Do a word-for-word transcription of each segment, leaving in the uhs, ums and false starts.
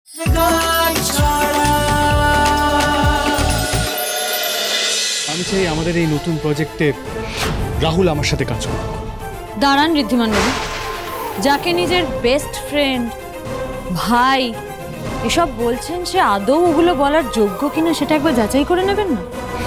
আমি চাই আমাদের এই নতুন প্রজেক্টে রাহুল আমার সাথে কাজ করুক। দাঁড়ান ঋদ্ধিমান বাবু, যাকে নিজের বেস্ট ফ্রেন্ড ভাই এসব বলছেন, সে আদৌ ওগুলো বলার যোগ্য কিনা সেটা একবার যাচাই করে নেবেন না?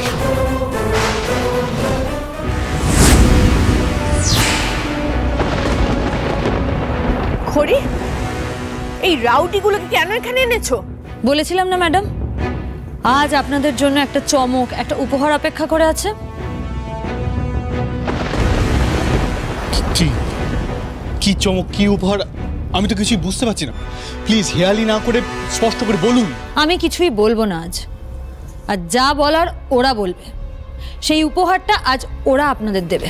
খড়ি, এই রাউডিগুলোকে কেন এখানে এনেছো? বলেছিলাম না ম্যাডাম, আজ আপনাদের জন্য একটা চমক, একটা উপহার অপেক্ষা করে আছে। কি কি চমক, কি উপহার? আমি তো কিছুই বুঝতে পারছি না। প্লিজ হেয়ালি না করে স্পষ্ট করে বলুন। আমি কিছুই বলবো না আজ, আর যা বলার ওরা বলবে। সেই উপহারটা আজ ওরা আপনাদের দেবে।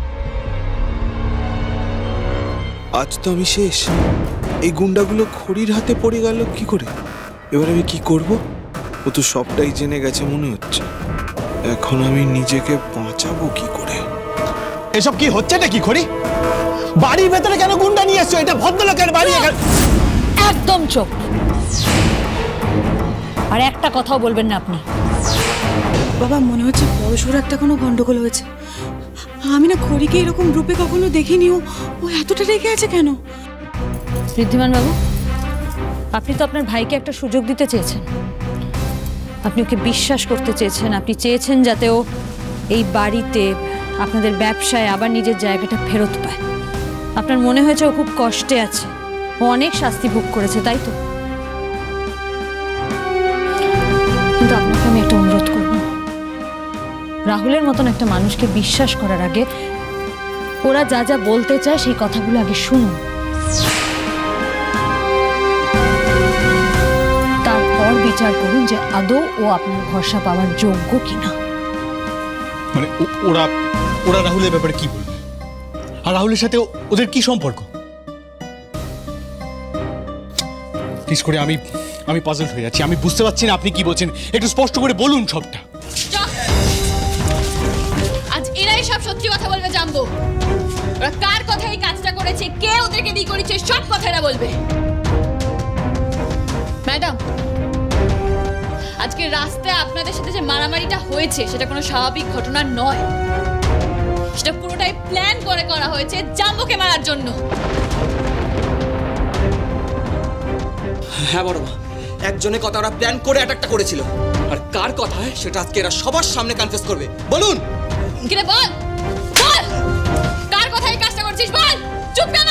আজ তো আমি শেষ। এই গুন্ডাগুলো খড়ির হাতে পড়ে গেল কি করে? এবার আমি কি করব? ও তো সবটাই জেনে গেছে মনে হচ্ছে। এখন আমি নিজেকে বাঁচাবো কি করে? এসব কি হচ্ছে নাকি খড়ি? বাড়ির ভেতরে কেন গুন্ডা নিয়ে এসছো? এটা ভদ্রলোকের বাড়ি। একদম চুপ। আর একটা কথাও বলবেন না আপনি। বাবা, মনে হচ্ছে বড়সড় একটা কোনো গন্ডগোল হয়েছে। আমি না খড়িকে এরকম রূপে কখনো দেখিনি। ও ও এতটা রেগে আছে কেন? ঋদ্ধিমান বাবু, আপনি তো আপনার ভাইকে একটা সুযোগ দিতে চেয়েছেন। আপনি ওকে বিশ্বাস করতে চেয়েছেন। আপনি চেয়েছেন যাতে ও এই বাড়িতে, আপনাদের ব্যবসায় আবার নিজের জায়গাটা ফেরত পায়। আপনার মনে হয়েছে ও খুব কষ্টে আছে, ও অনেক শাস্তি ভোগ করেছে, তাই তো? কিন্তু আপনাকে আমি একটা অনুরোধ করব, রাহুলের মতন একটা মানুষকে বিশ্বাস করার আগে ওরা যা যা বলতে চায় সেই কথাগুলো আগে শুনুন, তারপর বিচার করুন যে আদৌ ও আপনার ভরসা পাওয়ার যোগ্য কিনা। মানে ওরা ওরা রাহুলের ব্যাপারে কি বলবে? আর রাহুলের সাথে ওদের কি সম্পর্ক? প্লিজ করে আমি আমি পাজল হয়ে যাচ্ছি। আমি বুঝতে পারছি না আপনি কি বলছেন। একটু স্পষ্ট করে বলুন সবটা। আজ এরাই সব সত্যি কথা বলবে জানবো। ওরা কার কথা এই কাজটা করেছে, কে ওদেরকে দিয়ে করেছে, সব কথা এরা বলবে। ম্যাডাম, আজকে রাস্তায় আপনাদের সাথে যে মারামারিটা হয়েছে সেটা কোনো স্বাভাবিক ঘটনা নয়। সেটা পুরোটাই প্ল্যান করে করা হয়েছে জাম্বোকে মারার জন্য। হ্যাঁ বড় মা, একজনের কথা ওরা প্ল্যান করে অ্যাটাকটা করেছিল। আর কার কথা সেটা আজকে এরা সবার সামনে কনফেস করবে। বলুন। কিরে বল, বল কার কথা এই কাজটা করছিস, বল। চুপ কেন?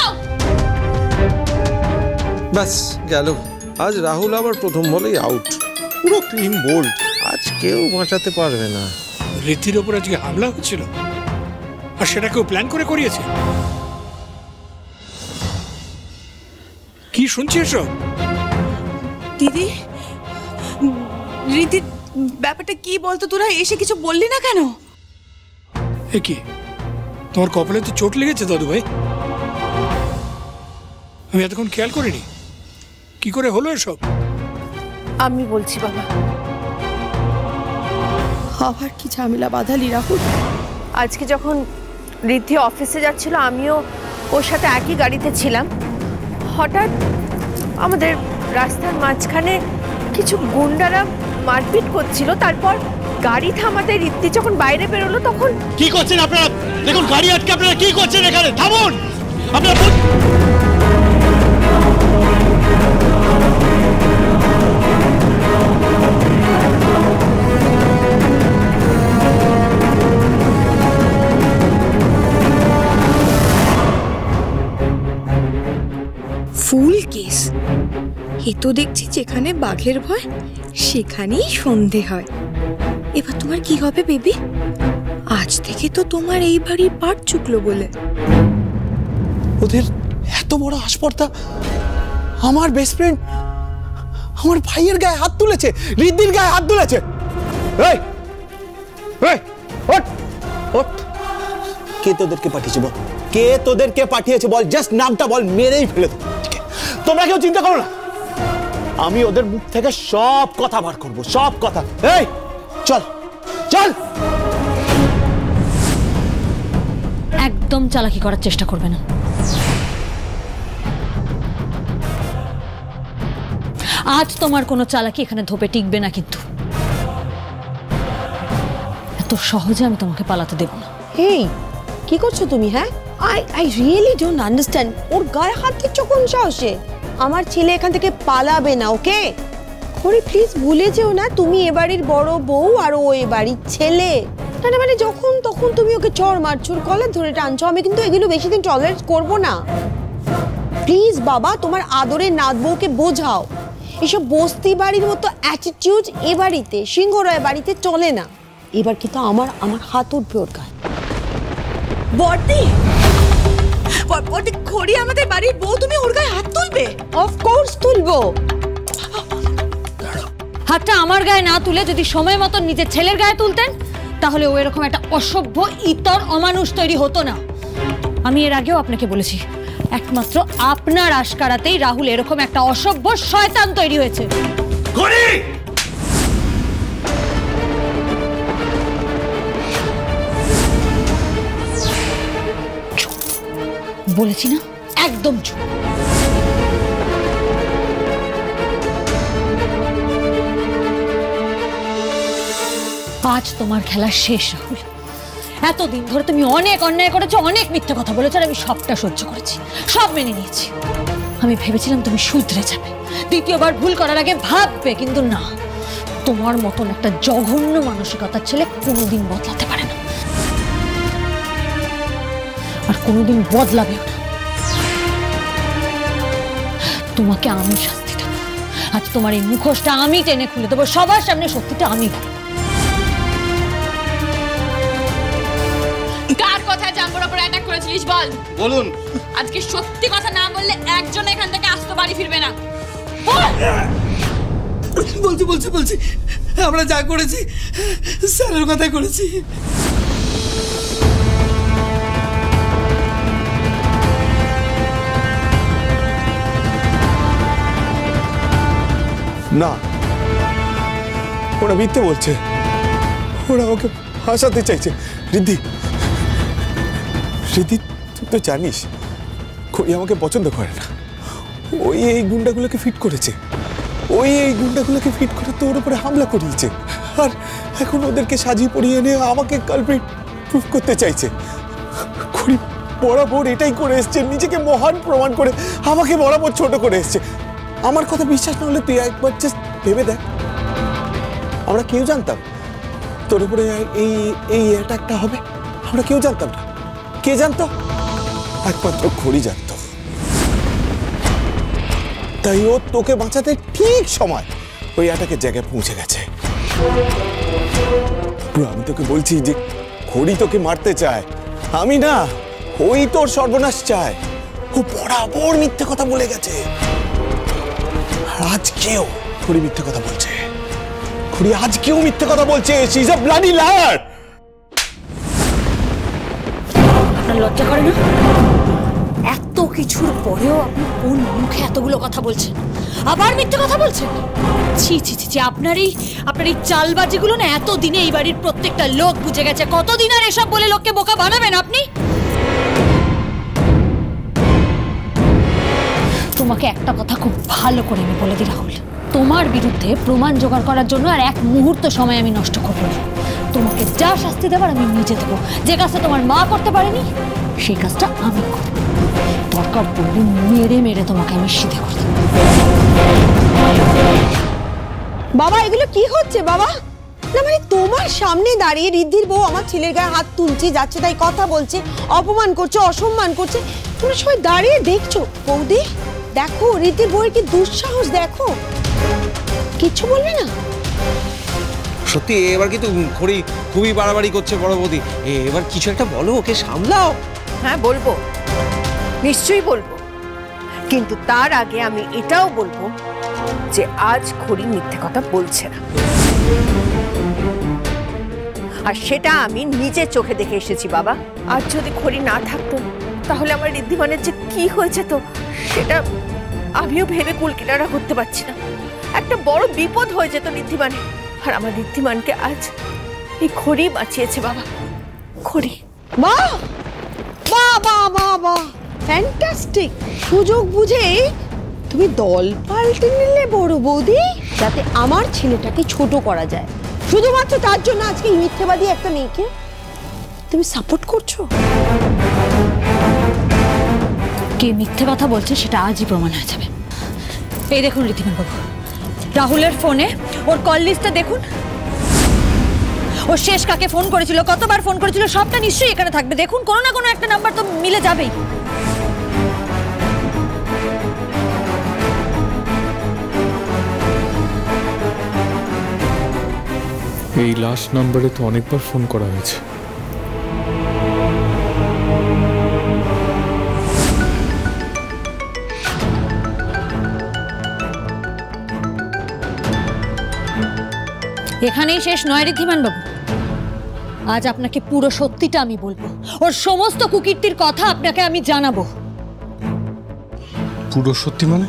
ব্যাস গেল। আজ রাহুল আবার প্রথম বলেই আউট। পুরো ক্লিন বোল্ড। আজ কেউ বাঁচাতে পারবে না। রীতির ওপর আজকে হামলা হচ্ছিল, আর সেটা কেউ প্ল্যান করে করিয়েছে। কি শুনছি এসব? দিদি, রীতির ব্যাপারটা কি বলতো? তোরা এসে কিছু বললি না কেন? এ কি, তোমার কপালে তো চোট লেগেছে দাদু ভাই? আমি এতক্ষণ খেয়াল করিনি। কি করে হলো এসব? আমি বলছি বাবা। আবার কি ঝামেলা বাঁধালি রাহুল? আজকে যখন ঋদ্ধি অফিসে যাচ্ছিল, আমিও ওর সাথে একই গাড়িতে ছিলাম। হঠাৎ আমাদের রাস্তার মাঝখানে কিছু গুন্ডারা মারপিট করছিল। তারপর গাড়ি থামাতে ঋদ্ধি যখন বাইরে বেরোলো তখন। কি করছেন আপনারা? দেখুন গাড়ি আটকে আপনারা কি করছেন এখানে? থামুন আপনারা। ফুল কেস। এ তো দেখছি যেখানে বাঘের ভয় সেখানেই সন্ধে হয়। এবার তোমার কি হবে বেবি? আজ থেকে তো তোমার এই বাড়ির পাট চুকলো বলে। ওদের এত বড় আসপর্দা! আমার বেস্ট ফ্রেন্ড আমার ভাইয়ের গায়ে হাত তুলেছে, ঋদ্ধির গায়ে হাত তুলেছে। এই এই ওঠ ওঠ। কে তোদেরকে পাঠিয়েছে বল? কে তোদেরকে পাঠিয়েছে বল? জাস্ট নামটা বল, মেরেই ফেলে দেব। তোমরা কেউ চিন্তা করো না, আমি ওদের মুখ থেকে সব কথা বার করবো, সব কথা। এই চল চল। একদম চালাকি করার চেষ্টা করবে না। আজ তোমার কোনো চালাকি এখানে ধোপে টিকবে না, কিন্তু এত সহজে আমি তোমাকে পালাতে দেব না। এই কি করছো তুমি? হ্যাঁ, I I really don't understand. ওর গায়ে হাত দিচ্ছ কোন সাহসে? আমার ছেলে এখান থেকে পালাবে না, ওকে? খড়ি প্লিজ ভুলে যেও না তুমি এ বাড়ির বড় বউ আর ও এ বাড়ির ছেলে। না মানে যখন তখন তুমি ওকে চড় মারছো, কলার ধরে টানছো, আমি কিন্তু এগুলো বেশি দিন টলারেট করবো না। প্লিজ বাবা, তোমার আদরের নাত বউকে বোঝাও এসব বস্তি বাড়ির মতো অ্যাটিটিউড এ বাড়িতে, সিংহরায় বাড়িতে চলে না। এবার কিন্তু আমার আমার হাত উঠবে ওর গায়ে। বড়দি বড়দি খড়ি আমাদের বাড়ির বউ, তুমি ওর গায়ে হাত তুলবে? অফকোর্স তুলবো। হাতটা আমার গায়ে না তুলে যদি সময় মতো নিজের ছেলের গায়ে তুলতেন, তাহলে ও এরকম একটা অসভ্য ইতর অমানুষ তৈরি হতো না। আমি এর আগেও আপনাকে বলেছি, একমাত্র আপনার আশকারাতেই রাহুল এরকম একটা অসভ্য শয়তান তৈরি হয়েছে। বলেছি না, একদম চুপ। আজ তোমার খেলা শেষ রাহুল। এতদিন ধরে তুমি অনেক অন্যায় করেছো, অনেক মিথ্যে কথা বলেছো, আর আমি সবটা সহ্য করেছি, সব মেনে নিয়েছি। আমি ভেবেছিলাম তুমি শুধরে যাবে, দ্বিতীয়বার ভুল করার আগে ভাববে, কিন্তু না, তোমার মতন একটা জঘন্য মানসিকতার ছেলে কোনোদিন বদলাতে পারে না, আর কোনোদিন বদলাবেও না। তোমাকে আমি শাস্তি দেবো। আজ তোমার এই মুখোশটা আমি টেনে খুলে দেবো, সবার সামনে সত্যিটা আমি বলবো। কার কথায় জাম্বোর উপর অ্যাটাক করেছিলিস বল? বলুন। আজকে সত্যি কথা না বললে একজন এখান থেকে আস্ত বাড়ি ফিরবে না। বলছি বলছি বলছি আমরা যা করেছি স্যারের কথাই করেছি। না, ওরা মিথ্যে বলছে, ওরা ওকে ফাঁসাতে চাইছে। রিদ্ধি রিদ্ধি তুই তো জানিস খড়ি আমাকে পছন্দ করে না। ওই এই গুন্ডাগুলোকে ফিট করেছে, ওই এই গুন্ডাগুলোকে ফিট করে তোর উপরে হামলা করিয়েছে, আর এখন ওদেরকে সাজিয়ে পড়িয়ে এনে আমাকে কালপ্রিট প্রুফ করতে চাইছে। খড়ি বরাবর এটাই করে এসছে, নিজেকে মহান প্রমাণ করে আমাকে বরাবর ছোট করে এসছে। আমার কথা বিশ্বাস না হলে তুই একবার জাস্ট ভেবে দেখ, আমরা কেউ জানতাম তোর উপরে এই এই অ্যাটাকটা হবে? আমরা কেউ জানতাম না। কে জানতো? একমাত্র খড়ি জানতো। তাই ও তোকে বাঁচাতে ঠিক সময় ওই অ্যাটাকের জায়গায় পৌঁছে গেছে। আমি তোকে বলছি যে খড়ি তোকে মারতে চায়, আমি না, ওই তোর সর্বনাশ চায়। ও বরাবর মিথ্যে কথা বলে গেছে, আজকেও খড়ি মিথ্যে কথা বলছে। খড়ি আজকেও মিথ্যে কথা বলছে। She is a bloody liar. আপনার লজ্জা করে না? এত কিছুর পরেও আপনি কোন মুখে এতগুলো কথা বলছেন, আবার মিথ্যে কথা বলছেন? ছি ছি ছি, আপনার এই আপনার এই চালবাজিগুলো না এত দিনে এই বাড়ির প্রত্যেকটা লোক বুঝে গেছে। কতদিন আর এসব বলে লোককে বোকা বানাবেন আপনি? তোমাকে একটা কথা খুব ভালো করে আমি বলে দিই রাহুল, তোমার বিরুদ্ধে প্রমাণ জোগাড় করার জন্য আর এক মুহূর্ত সময় আমি নষ্ট করবো না। তোমাকে যা শাস্তি দেবার আমি নিজে দেবো। যে কাজটা তোমার মা করতে পারেনি সেই কাজটা আমি করব। দরকার পড়লে মেরে মেরে তোমাকে আমি সিধে করে দেবো। বাবা এগুলো কি হচ্ছে বাবা? না মানে তোমার সামনে দাঁড়িয়ে রিদ্ধির বউ আমার ছেলের গায়ে হাত তুলছে, যাচ্ছে তাই কথা বলছে, অপমান করছে, অসম্মান করছে, তোমরা সবাই দাঁড়িয়ে দেখছো। বৌদি দেখো রিদ্ধির বউয়ের কি দুঃসাহস, দেখো কিচ্ছু বলবে না। সত্যি এবার কিন্তু খড়ি খুবই বাড়াবাড়ি করছে বড় বৌদি, এবার কিছু একটা বলো, ওকে সামলাও। হ্যাঁ বলবো, নিশ্চয়ই বলবো, কিন্তু তার আগে আমি এটাও বলবো যে আজ খড়ি মিথ্যে কথা বলছে না, আর সেটা আমি নিজের চোখে দেখে এসেছি বাবা। আজ যদি খড়ি না থাকতো তাহলে আমার ঋদ্ধিমানের যে কি হয়েছে তো সেটা আমিও ভেবে কুলকিনারা করতে পারছি না। একটা বড় বিপদ হয়ে যেত ঋদ্ধিমানের, আর আমার ঋদ্ধিমানকে আজ এই খড়ি বাঁচিয়েছে বাবা। খড়ি বাহ বাহ বাহ বাহ বাহ, ফ্যান্টাস্টিক। সুযোগ বুঝে তুমি দল পাল্টে নিলে বড় বৌদি, যাতে আমার ছেলেটাকে ছোট করা যায়। শুধুমাত্র তার জন্য আজকে এই মিথ্যেবাদী একটা মেয়েকে তুমি সাপোর্ট করছো। কে মিথ্যে কথা বলছে সেটা আজই প্রমাণ হয়ে যাবে। এই দেখুন ঋদ্ধিমান বাবু, রাহুলের ফোনে ওর কল লিস্টটা দেখুন। ও শেষ কাকে ফোন করেছিল, কতবার ফোন করেছিল, সবটা নিশ্চয়ই এখানে থাকবে। দেখুন, কোনো না কোনো একটা নাম্বার তো মিলে যাবেই। এই লাস্ট নাম্বারে তো অনেকবার ফোন করা হয়েছে। এখানেই শেষ নয় ঋদ্ধিমান বাবু, আজ আপনাকে পুরো সত্যিটা আমি বলবো। ওর সমস্ত কুকীর্তির কথা আপনাকে আমি জানাবো। পুরো সত্যি মানে?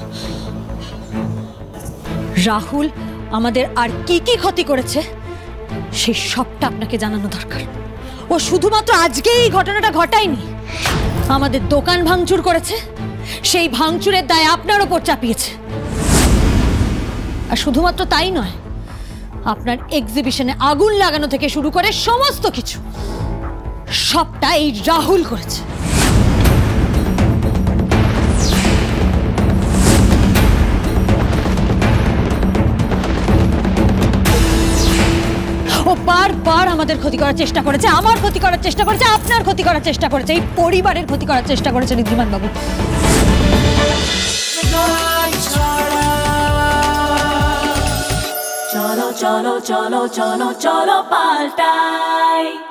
রাহুল আমাদের আর কি কি ক্ষতি করেছে সেই সবটা আপনাকে জানানো দরকার। ও শুধুমাত্র আজকে এই ঘটনাটা ঘটায়নি, আমাদের দোকান ভাঙচুর করেছে, সেই ভাঙচুরের দায় আপনার ওপর চাপিয়েছে। আর শুধুমাত্র তাই নয়, আপনার এক্সিবিশনে আগুন লাগানো থেকে শুরু করে সমস্ত কিছু সবটা এই রাহুল করেছে। ও বারবার আমাদের ক্ষতি করার চেষ্টা করেছে, আমার ক্ষতি করার চেষ্টা করেছে, আপনার ক্ষতি করার চেষ্টা করেছে, এই পরিবারের ক্ষতি করার চেষ্টা করেছে ঋদ্ধিমান বাবু। চলো চলো চলো চলো চলো পাল্টাই।